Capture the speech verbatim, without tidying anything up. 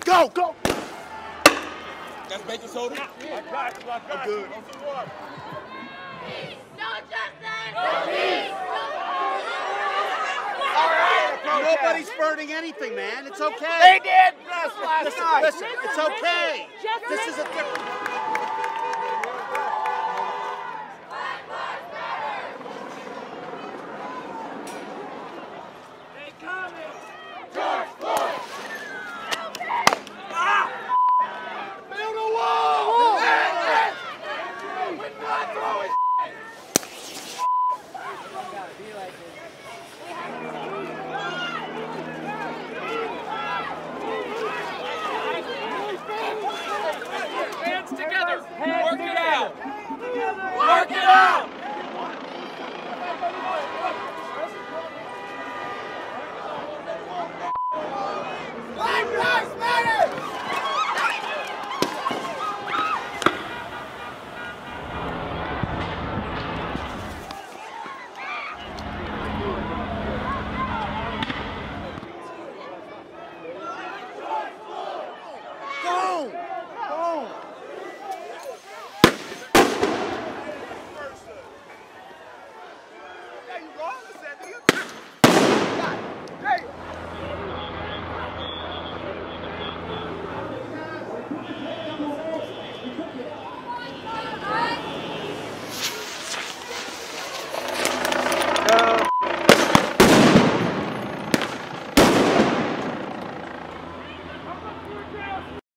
Go, go. That's baking soda? Yeah. I got you, I got I'm good. No justice! No peace! All right, nobody's burning anything, man. It's okay. They did just last listen, night. Listen, it's okay. This is a different...